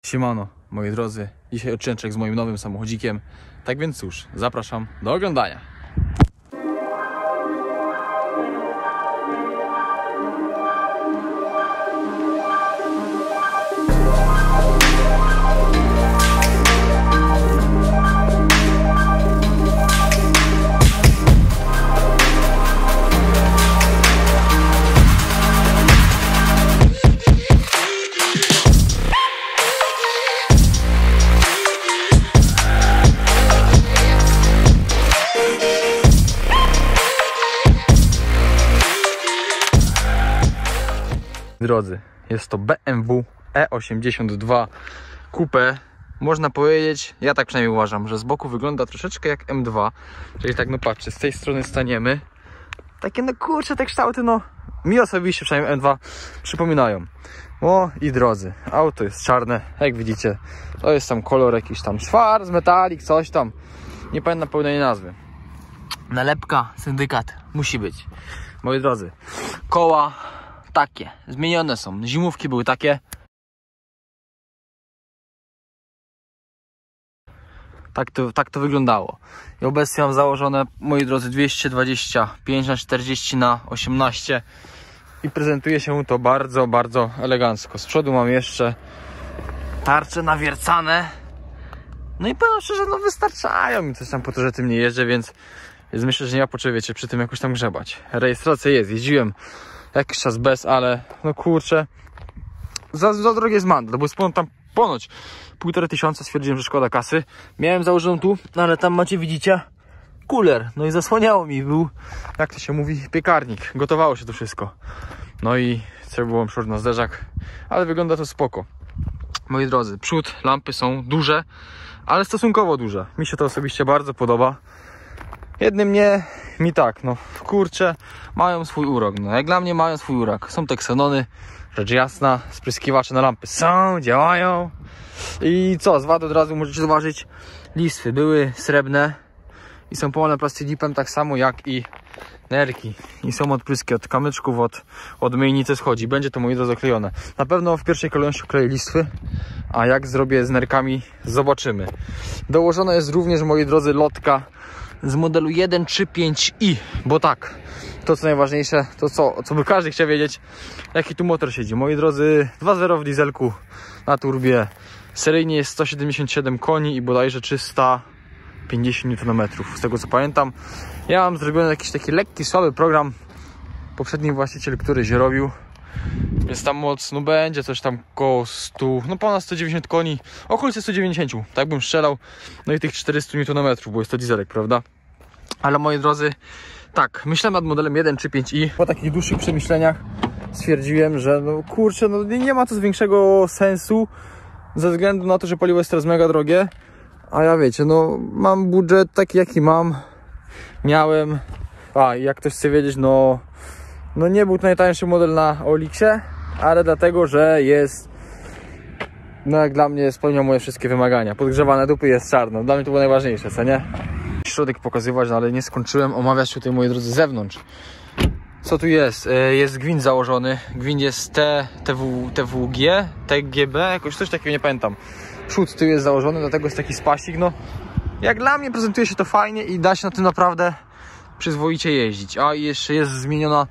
Siemano, moi drodzy, dzisiaj odcineczek z moim nowym samochodzikiem. Tak więc cóż, zapraszam do oglądania. Drodzy, jest to BMW E82 Coupe. Można powiedzieć, ja tak przynajmniej uważam, że z boku wygląda troszeczkę jak M2. Czyli tak, no patrzcie, z tej strony staniemy. Takie no kurczę, te kształty, no mi osobiście przynajmniej M2 przypominają. O i drodzy, auto jest czarne, jak widzicie. To jest tam kolor jakiś tam szwarc, metalik, coś tam. Nie pamiętam pełnej nazwy. Nalepka, syndykat musi być. Moi drodzy, koła takie, zmienione są. Zimówki były takie. Tak to wyglądało. I obecnie mam założone, moi drodzy, 225/40/18 i prezentuje się to bardzo, bardzo elegancko. Z przodu mam jeszcze tarcze nawiercane. No i powiem szczerze, no wystarczają mi coś tam po to, że tym nie jeżdżę, więc myślę, że nie ma potrzeby, wiecie, przy tym jakoś tam grzebać. Rejestracja jest, jeździłem jakiś czas bez, ale no kurczę, za drogie jest mandat, bo jest tam ponoć 1500, stwierdziłem, że szkoda kasy. Miałem założoną tu, no ale tam macie, widzicie, kuler, no i zasłaniało mi, był, jak to się mówi, piekarnik, gotowało się to wszystko. No i trzeba było przód na zderzak, ale wygląda to spoko. Moi drodzy, przód, lampy są duże, ale stosunkowo duże. Mi się to osobiście bardzo podoba. Jednym nie, mi tak, no kurczę, mają swój urok, no jak dla mnie mają swój urok. Są te ksenony, rzecz jasna, spryskiwacze na lampy są, działają. I co, z wad od razu możecie zauważyć, listwy były srebrne i są połane plastilipem, tak samo jak i nerki. I są odpryski od kamyczków, od myjnicy schodzi. Będzie to, moi drodzy, zaklejone. Na pewno w pierwszej kolejności kleję listwy, a jak zrobię z nerkami, zobaczymy. Dołożona jest również, moi drodzy, lotka z modelu 135i, bo tak, to co najważniejsze, to co by każdy chciał wiedzieć, jaki tu motor siedzi. Moi drodzy, 2.0 w dieselku na turbie, seryjnie jest 177 koni i bodajże 350 Nm, z tego co pamiętam. Ja mam zrobiony jakiś taki lekki, słaby program, poprzedni właściciel, który się robił, więc tam moc, no będzie coś tam koło 100, no ponad 190 koni, okolice 190, tak bym strzelał, no i tych 400 Nm, bo jest to dieselek, prawda? Ale moi drodzy, tak, myślałem nad modelem 135i. Po takich dłuższych przemyśleniach stwierdziłem, że no kurczę, no nie ma to większego sensu, ze względu na to, że paliwo jest teraz mega drogie, a ja wiecie, no mam budżet taki jaki miałem, i jak ktoś chce wiedzieć, no nie był to najtańszy model na OLX-ie, ale dlatego, że jest, no jak dla mnie spełniał moje wszystkie wymagania. Podgrzewane dupy, jest czarno, dla mnie to było najważniejsze, co nie? Środek pokazywać, no ale nie skończyłem omawiać tutaj, moi drodzy, zewnątrz. Co tu jest? Jest gwint założony, gwint jest TWG, TGB, jakoś coś takiego, nie pamiętam. Przód tu jest założony, dlatego jest taki spasik, no jak dla mnie prezentuje się to fajnie i da się na tym naprawdę przyzwoicie jeździć. A i jeszcze jest zmieniona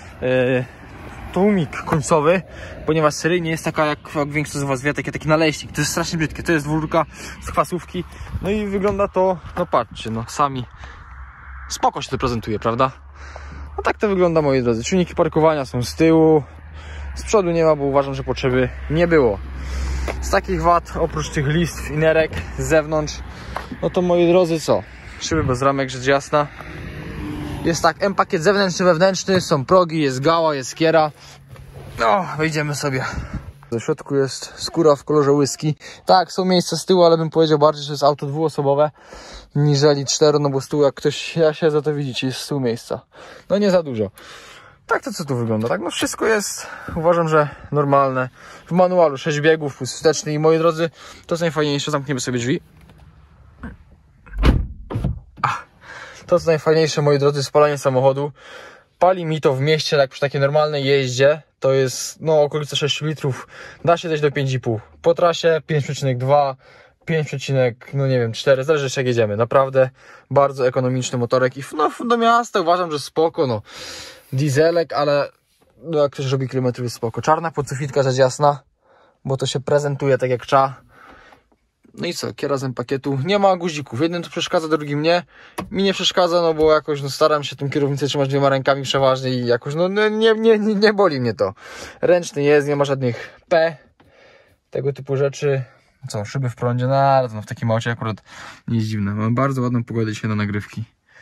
tłumik końcowy, ponieważ seryjnie jest taka, jak większość z was wie, taki naleśnik. To jest strasznie brzydkie, to jest dwórka z kwasówki, no i wygląda to, no patrzcie, no sami spoko się to prezentuje, prawda? No tak to wygląda, moi drodzy. Czujniki parkowania są z tyłu, z przodu nie ma, bo uważam, że potrzeby nie było. Z takich wad, oprócz tych listw i nerek z zewnątrz, no to, moi drodzy, co? Szyby bez ramek, rzecz jasna. Jest tak, M-pakiet zewnętrzny, wewnętrzny, są progi, jest gała, jest skiera. No, wejdziemy sobie. W środku jest skóra w kolorze whisky. Tak, są miejsca z tyłu, ale bym powiedział bardziej, że jest auto dwuosobowe niżeli 4, no bo z tyłu, jak ktoś, ja siedzę, to widzicie, jest z tyłu miejsca. No nie za dużo. Tak to co tu wygląda, tak, no wszystko jest, uważam, że normalne. W manualu 6 biegów, wsteczny i, moi drodzy, to co najfajniejsze, zamkniemy sobie drzwi. To co najfajniejsze, moi drodzy, spalanie samochodu. Pali mi to w mieście, tak przy takiej normalnej jeździe, to jest no okolice 6 litrów, da się dać do 5,5. Po trasie 5,2, 5, no nie wiem, 4, zależy jak jedziemy. Naprawdę bardzo ekonomiczny motorek i no, do miasta uważam, że spoko, no. Dieselek, ale no, jak ktoś robi kilometrów jest spoko. Czarna podsufitka, rzecz jasna, bo to się prezentuje tak jak trzeba. No i co, kierazem pakietu, nie ma guzików, jednym to przeszkadza, drugim nie. Mi nie przeszkadza, no bo jakoś no, staram się tym kierownicę trzymać 2 rękami przeważnie i jakoś no nie boli mnie to. Ręczny jest, nie ma żadnych tego typu rzeczy. Co, szyby w prądzie, no w takim aucie akurat nie jest dziwne. Mamy bardzo ładną pogodę dzisiaj na nagrywki.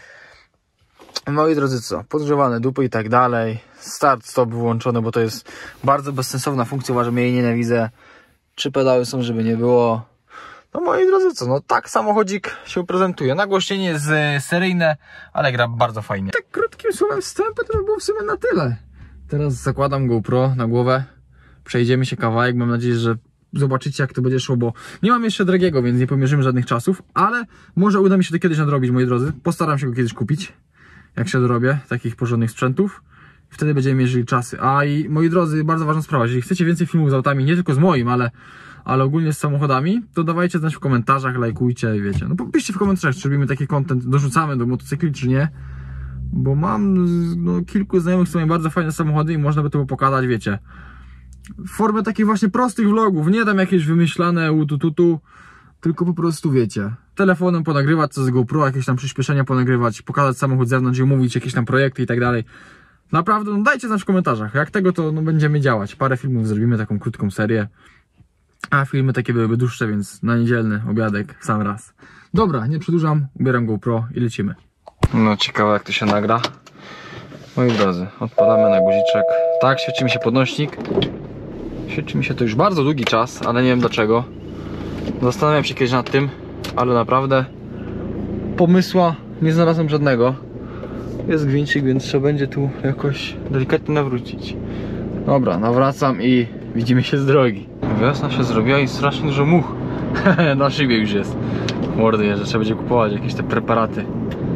Moi drodzy, co, podgrzewane dupy i tak dalej. Start, stop wyłączony, bo to jest bardzo bezsensowna funkcja, uważam, ja jej nienawidzę. 3 pedały są, żeby nie było. No moi drodzy, co, no tak samochodzik się prezentuje. Nagłośnienie jest seryjne, ale gra bardzo fajnie. Tak krótkim słowem wstępu to by było w sumie na tyle. Teraz zakładam GoPro na głowę. Przejdziemy się kawałek, mam nadzieję, że zobaczycie jak to będzie szło, bo nie mam jeszcze drogiego, więc nie pomierzymy żadnych czasów, ale może uda mi się to kiedyś nadrobić, moi drodzy. Postaram się go kiedyś kupić, jak się dorobię takich porządnych sprzętów. Wtedy będziemy mierzyli czasy. A i moi drodzy, bardzo ważna sprawa, jeżeli chcecie więcej filmów z autami, nie tylko z moim, ale ogólnie z samochodami, to dawajcie znać w komentarzach, lajkujcie, wiecie. No piszcie w komentarzach, czy robimy taki content, dorzucamy do motocykli, czy nie. Bo mam no, kilku znajomych, co mają bardzo fajne samochody i można by to pokazać, wiecie. W formie takich właśnie prostych vlogów, nie tam jakieś wymyślane utututu, tylko po prostu wiecie, telefonem ponagrywać co z GoPro, jakieś tam przyspieszenia ponagrywać, pokazać samochód z zewnątrz i mówić jakieś tam projekty i tak dalej. Naprawdę, no dajcie znać w komentarzach, jak tego to no, będziemy działać. Parę filmów zrobimy, taką krótką serię. A filmy takie byłyby dłuższe, więc na niedzielny obiadek sam raz. Dobra, nie przedłużam, ubieram GoPro i lecimy. No ciekawe jak to się nagra. Moi drodzy, odpalamy na guziczek. Tak, świeci mi się podnośnik. Świeci mi się to już bardzo długi czas, ale nie wiem dlaczego. Zastanawiam się kiedyś nad tym, ale naprawdę pomysła nie znalazłem żadnego. Jest gwincik, więc trzeba będzie tu jakoś delikatnie nawrócić. Dobra, nawracam i widzimy się z drogi. Wiosna się zrobiła i strasznie dużo much. Na szybie już jest. Mordy, że trzeba będzie kupować jakieś te preparaty.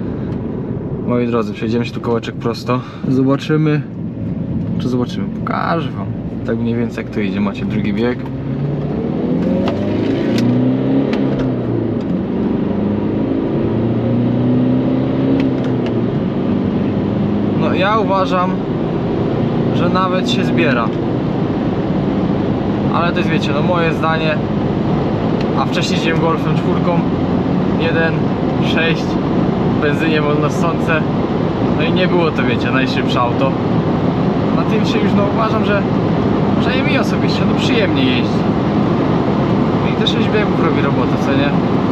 Moi drodzy, przejdziemy się tu kołeczek prosto. Zobaczymy. Czy zobaczymy? Pokażę wam. Tak mniej więcej jak to idzie. Macie drugi bieg. No ja uważam, że nawet się zbiera. Ale to jest, wiecie, no moje zdanie. A wcześniej jeździłem Golfem 4 1.6 w benzynie wolnossące. No i nie było to, wiecie, najszybsze auto. Na tym się już, no uważam, że mi osobiście, no przyjemnie jeździ. I te 6 biegów robi robotę, co nie?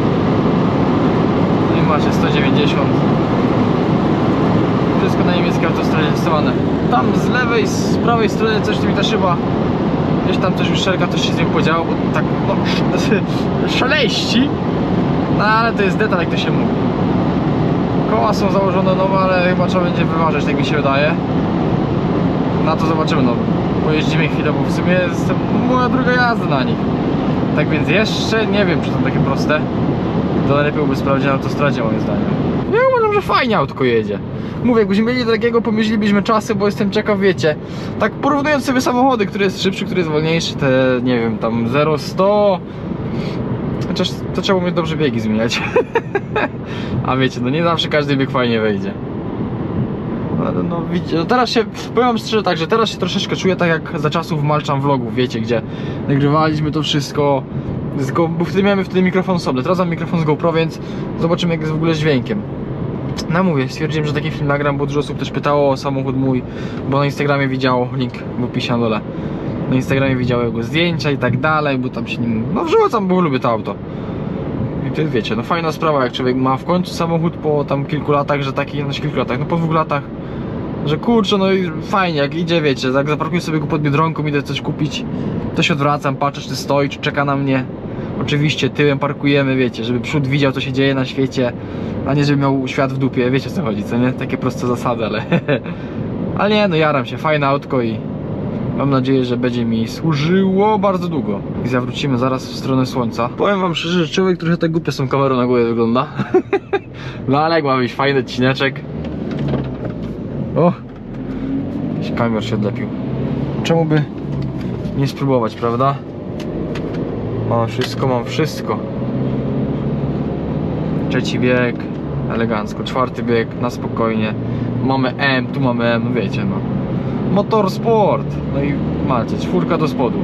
No i macie 190. Wszystko na niemieckiej autostradzie testowane. Tam z lewej, z prawej strony coś mi ta szyba. Gdzieś tam coś uszczelka, coś się z nią podziało, bo tak no, szaleści. No ale to jest detal, jak to się mówi. Koła są założone nowe, ale chyba trzeba będzie wyważyć, tak mi się wydaje. Na to zobaczymy, no pojeździmy chwilę, bo w sumie jest moja druga jazda na nich. Tak więc jeszcze nie wiem, czy to takie proste. To najlepiej byłoby sprawdzić na autostradzie, moim zdaniem. Ja uważam, że fajnie autko jedzie. Mówię, jakbyśmy mieli takiego, pomierzylibyśmy czasy, bo jestem ciekaw, wiecie. Tak porównując sobie samochody, który jest szybszy, który jest wolniejszy, te, nie wiem, tam 0-100. Chociaż to trzeba mieć dobrze biegi zmieniać. A wiecie, no nie zawsze każdy bieg fajnie wejdzie. No widzicie, no teraz się, powiem wam szczerze tak, że teraz się troszeczkę czuję tak jak za czasów Malczan vlogów, wiecie, gdzie nagrywaliśmy to wszystko, bo wtedy miałem mikrofon osobny, teraz mam mikrofon z GoPro, więc zobaczymy jak jest w ogóle z dźwiękiem. No mówię, stwierdziłem, że taki film nagram, bo dużo osób też pytało o samochód mój, bo na Instagramie widziało, link w opisie na dole. Na Instagramie widziało jego zdjęcia i tak dalej, bo tam się nim, no wrzucam, bo lubię to auto. I to jest, wiecie, no fajna sprawa, jak człowiek ma w końcu samochód po tam kilku latach, że taki, no kilku latach, no po 2 latach, że kurczę, no i fajnie, jak idzie, wiecie, jak zaparkuję sobie go pod Biedronką, idę coś kupić, to się odwracam, patrzę, czy stoi, czy czeka na mnie. Oczywiście tyłem parkujemy, wiecie, żeby przód widział, co się dzieje na świecie, a nie żeby miał świat w dupie, wiecie o co chodzi, co nie? Takie proste zasady, ale ale nie, no jaram się, fajne autko i mam nadzieję, że będzie mi służyło bardzo długo. I zawrócimy zaraz w stronę słońca. Powiem wam szczerze, że człowiek trochę tak głupio z tą kamerą na głowie wygląda. No ale jak ma być fajny odcineczek. O! Jakiś kamer się odlepił. czemu by nie spróbować, prawda? Mam wszystko, mam wszystko. Trzeci bieg, elegancko. Czwarty bieg, na spokojnie. Mamy M, tu mamy M, no wiecie, no. Motorsport. No i macie, czwórka do spodu.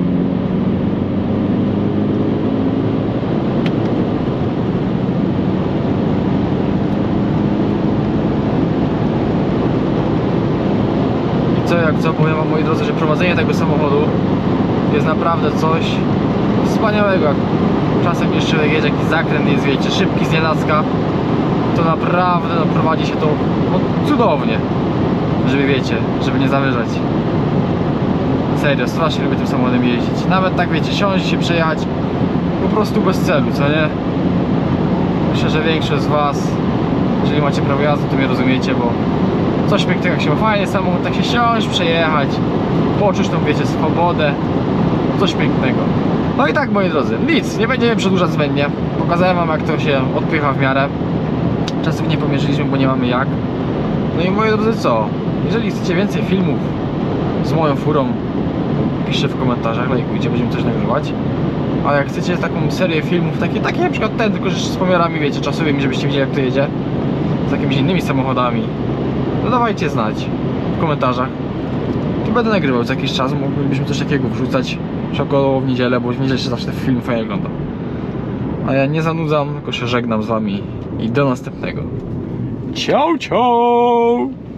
I co jak co, powiem wam, moi drodzy, że prowadzenie tego samochodu jest naprawdę coś wspaniałego. Czasem jeszcze jedzie jakiś zakręt, jest, wiecie, szybki z nienacka, to naprawdę no, prowadzi się to no, cudownie, żeby, wiecie, żeby nie zawyżać. Serio, strasznie lubię tym samochodem jeździć. Nawet tak, wiecie, siąść się, przejechać po prostu bez celu, co nie? Myślę, że większość z was, jeżeli macie prawo jazdy, to mnie rozumiecie, bo coś pięknego, jak się ma fajnie samochód, tak się siąść, przejechać, poczuć tą, wiecie, swobodę, coś pięknego. No i tak, moi drodzy, nic, nie będziemy przedłużać zbędnie. Pokazałem wam, jak to się odpycha w miarę. Czasów nie pomierzyliśmy, bo nie mamy jak. No i moi drodzy, co? Jeżeli chcecie więcej filmów z moją furą, piszcie w komentarzach, lajkujcie, będziemy coś nagrywać. A jak chcecie taką serię filmów, takie na przykład ten, tylko że z pomiarami, wiecie, czasowymi, żebyście widzieli, jak to jedzie, z jakimiś innymi samochodami, no dawajcie znać w komentarzach. Tu będę nagrywał co jakiś czas, moglibyśmy coś takiego wrzucać około w niedzielę, bo w niedzielę się zawsze te filmy fajnie ogląda. A ja nie zanudzam, tylko się żegnam z wami i do następnego. Ciao, ciao!